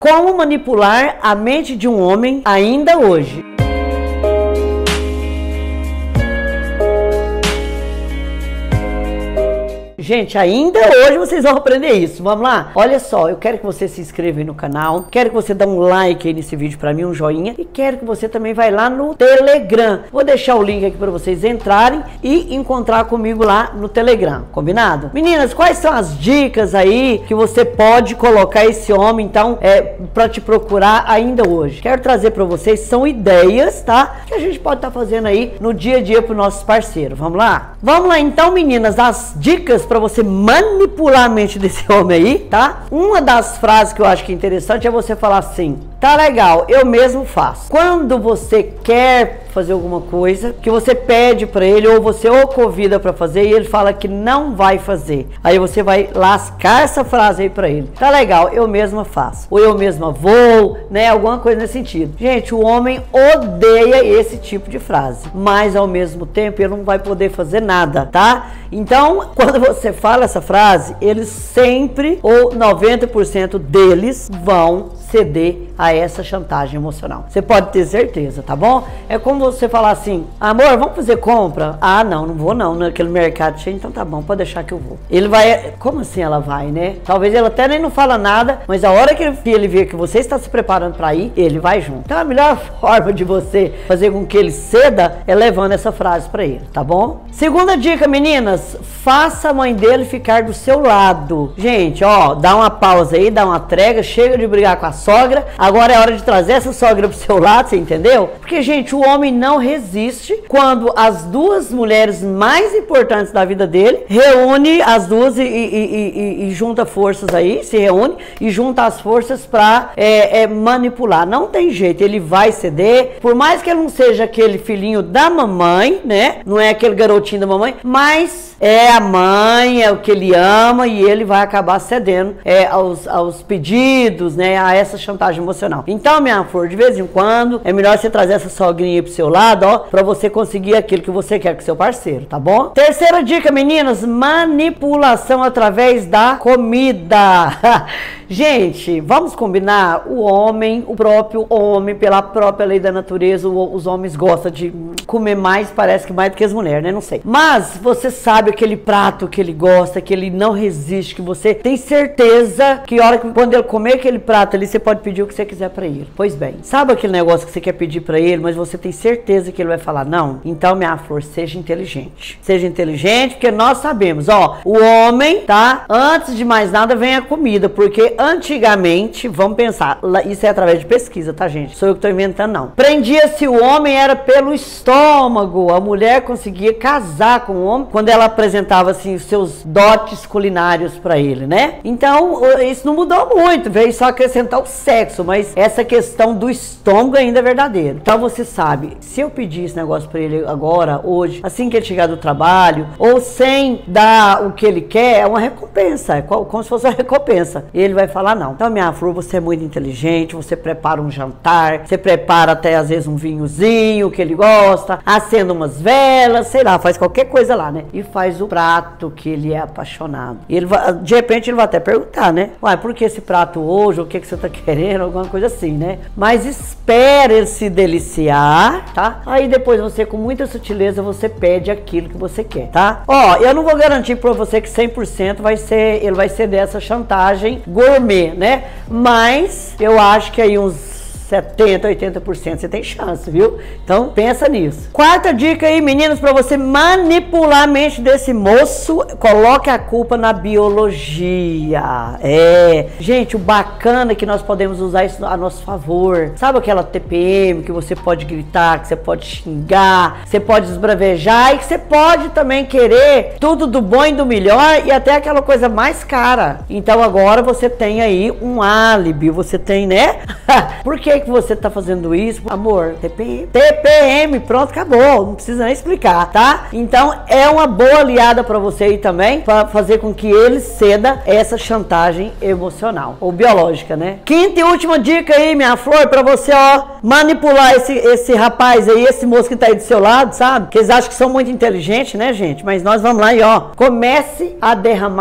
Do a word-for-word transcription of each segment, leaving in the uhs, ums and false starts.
Como manipular a mente de um homem ainda hoje. Gente, ainda hoje vocês vão aprender isso. Vamos lá? Olha só, eu quero que você se inscreva aí no canal, quero que você dê um like aí nesse vídeo pra mim, um joinha, e quero que você também vai lá no Telegram. Vou deixar o link aqui pra vocês entrarem e encontrar comigo lá no Telegram, combinado? Meninas, quais são as dicas aí que você pode colocar esse homem, então, é, pra te procurar ainda hoje? Quero trazer pra vocês, são ideias, tá? Que a gente pode estar tá fazendo aí no dia a dia pro nossos parceiros. Vamos lá? Vamos lá então, meninas, as dicas pra você manipular a mente desse homem aí, tá? Uma das frases que eu acho que é interessante é você falar assim: tá legal, eu mesmo faço. Quando você quer fazer alguma coisa, que você pede pra ele, ou você o convida pra fazer, e ele fala que não vai fazer, aí você vai lascar essa frase aí pra ele: tá legal, eu mesma faço, ou eu mesma vou, né? Alguma coisa nesse sentido. Gente, o homem odeia esse tipo de frase, mas ao mesmo tempo ele não vai poder fazer nada, tá? Então, quando você fala essa frase, eles sempre, ou noventa por cento deles, vão ceder a essa chantagem emocional. Você pode ter certeza, tá bom? É como você falar assim: amor, vamos fazer compra? Ah, não, não vou não, naquele mercado cheio, então tá bom, pode deixar que eu vou. Ele vai, como assim ela vai, né? Talvez ele até nem não fala nada, mas a hora que ele, ele vê que você está se preparando para ir, ele vai junto. Então a melhor forma de você fazer com que ele ceda é levando essa frase para ele, tá bom? Segunda dica, meninas, faça a mãe dele ficar do seu lado. Gente, ó, dá uma pausa aí, dá uma trégua, chega de brigar com a sogra, agora é hora de trazer essa sogra pro seu lado, você entendeu? Porque, gente, o homem não resiste quando as duas mulheres mais importantes da vida dele reúne as duas e, e, e, e, e junta forças aí, se reúne e junta as forças pra é, é, manipular. Não tem jeito, ele vai ceder, por mais que ele não seja aquele filhinho da mamãe, né? Não é aquele garotinho da mamãe, mas é a mãe, é o que ele ama, e ele vai acabar cedendo é, aos, aos pedidos, né? A essa chantagem emocional. Então, minha flor, de vez em quando é melhor você trazer essa sogrinha aí pro seu lado, ó, pra você conseguir aquilo que você quer com seu parceiro, tá bom? Terceira dica, meninas: manipulação através da comida. Gente, vamos combinar? O homem, o próprio homem, pela própria lei da natureza, os homens gostam de comer mais, parece que mais do que as mulheres, né? Não sei. Mas você sabe aquele prato que ele gosta, que ele não resiste, que você tem certeza que a hora que quando ele comer aquele prato ali, você pode pedir o que você quiser pra ele. Pois bem, sabe aquele negócio que você quer pedir pra ele, mas você tem certeza que ele vai falar não? Então, minha flor, seja inteligente. Seja inteligente, porque nós sabemos, ó, o homem, tá? Antes de mais nada vem a comida, porque antigamente, vamos pensar, isso é através de pesquisa, tá, gente? Sou eu que tô inventando, não. Prendia-se o homem era pelo estômago. A mulher conseguia casar com o homem quando ela apresentava, assim, os seus dotes culinários pra ele, né? Então, isso não mudou muito, veio só acrescentar o sexo, mas essa questão do estômago ainda é verdadeira. Então, você sabe, se eu pedir esse negócio pra ele agora, hoje, assim que ele chegar do trabalho, ou sem dar o que ele quer, é uma recompensa, é como se fosse uma recompensa. Ele vai falar não. Então, minha flor, você é muito inteligente, você prepara um jantar, você prepara até às vezes um vinhozinho que ele gosta, acenda umas velas, sei lá, faz qualquer coisa lá, né? E faz o prato que ele é apaixonado. E ele vai, de repente ele vai até perguntar, né? Uai, por que esse prato hoje? O que, que você tá querendo? Alguma coisa assim, né? Mas espera ele se deliciar, tá? Aí depois você, com muita sutileza, você pede aquilo que você quer, tá? Ó, eu não vou garantir pra você que cem por cento vai ser, ele vai ser dessa chantagem gourmet, né? Mas eu acho que aí uns setenta, oitenta por cento você tem chance, viu? Então pensa nisso. Quarta dica aí, meninas, para você manipular a mente desse moço: coloque a culpa na biologia. É, gente, o bacana é que nós podemos usar isso a nosso favor. Sabe aquela T P M que você pode gritar, que você pode xingar, que você pode esbravejar, e que você pode também querer tudo do bom e do melhor, e até aquela coisa mais cara. Então agora você tem aí um álibi, você tem, né? Por que que você tá fazendo isso? Amor, T P M. T P M, pronto, acabou. Não precisa nem explicar, tá? Então é uma boa aliada pra você aí também, pra fazer com que ele ceda essa chantagem emocional, ou biológica, né? Quinta e última dica aí, minha flor, pra você, ó, manipular esse, esse rapaz aí, esse moço que tá aí do seu lado, sabe? Que eles acham que são muito inteligentes, né, gente? Mas nós vamos lá e, ó, comece a derramar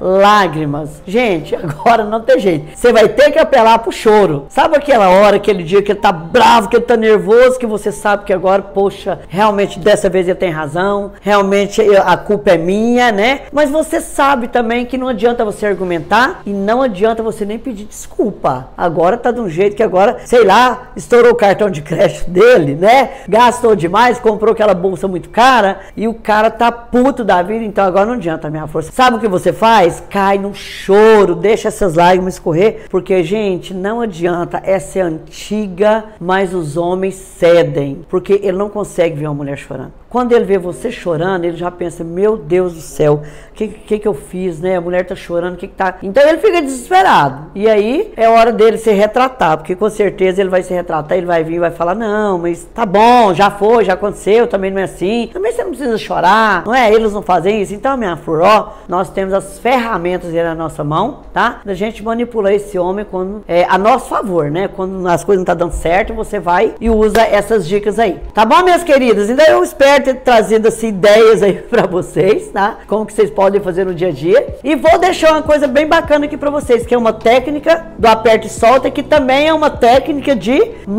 lágrimas. Gente, agora não tem jeito. Você vai ter que apelar pro choro. Sabe aquela hora, aquele dia que ele tá bravo, que ele tá nervoso, que você sabe que agora, poxa, realmente dessa vez ele tem razão, realmente a culpa é minha, né? Mas você sabe também que não adianta você argumentar e não adianta você nem pedir desculpa. Agora tá de um jeito que agora, sei lá, estourou o cartão de crédito dele, né? Gastou demais, comprou aquela bolsa muito cara e o cara tá puto da vida, então agora não adianta a minha força. Sabe o que você faz? Cai no choro, deixa essas lágrimas escorrer, porque, gente, não adianta, essa é antiga, mas os homens cedem, porque ele não consegue ver uma mulher chorando. Quando ele vê você chorando, ele já pensa, meu Deus do céu, o que, que que eu fiz, né? A mulher tá chorando, o que que tá... Então ele fica desesperado. E aí é hora dele se retratar, porque com certeza ele vai se retratar, ele vai vir e vai falar, não, mas tá bom, já foi, já aconteceu, também não é assim. Também você não precisa chorar, não é? Eles não fazem isso. Então, minha flor, ó, nós temos as ferramentas aí na nossa mão, tá? Da gente manipular esse homem quando é a nosso favor, né? Quando as coisas não tá dando certo, você vai e usa essas dicas aí. Tá bom, minhas queridas? Então eu espero ter trazido assim, ideias aí pra vocês, tá? Como que vocês podem fazer no dia a dia. E vou deixar uma coisa bem bacana aqui pra vocês, que é uma técnica do aperta e solta, que também é uma técnica de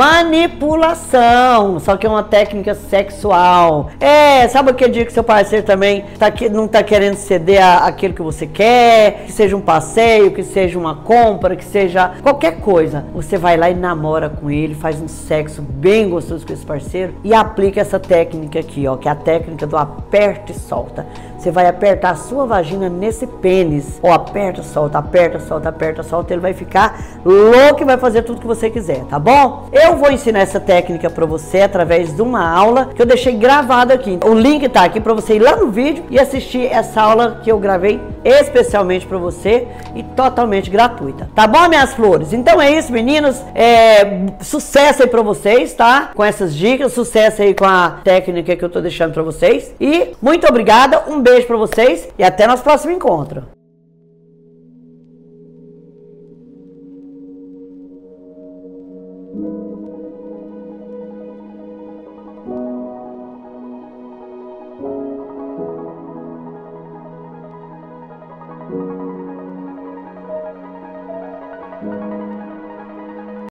manipulação, só que é uma técnica sexual. É, sabe aquele dia que seu parceiro também tá, não tá querendo ceder a, aquilo que você quer, que seja um passeio, que seja uma compra, que seja qualquer coisa. Você vai lá e namora com ele, faz um sexo bem gostoso com esse parceiro e aplica essa técnica aqui, ó, que é a técnica do aperta e solta. Você vai apertar a sua vagina nesse pênis, ó, aperta, solta, aperta, solta, aperta, solta, ele vai ficar louco e vai fazer tudo que você quiser, tá bom? Eu vou ensinar essa técnica pra você através de uma aula que eu deixei gravada aqui. O link tá aqui pra você ir lá no vídeo e assistir essa aula que eu gravei especialmente pra você e totalmente gratuita, tá bom, minhas flores? Então é isso, meninas, é, sucesso aí pra vocês, tá? Com essas dicas, sucesso aí com a técnica que eu tô deixando pra vocês e muito obrigada, um beijo pra vocês e até nosso próximo encontro.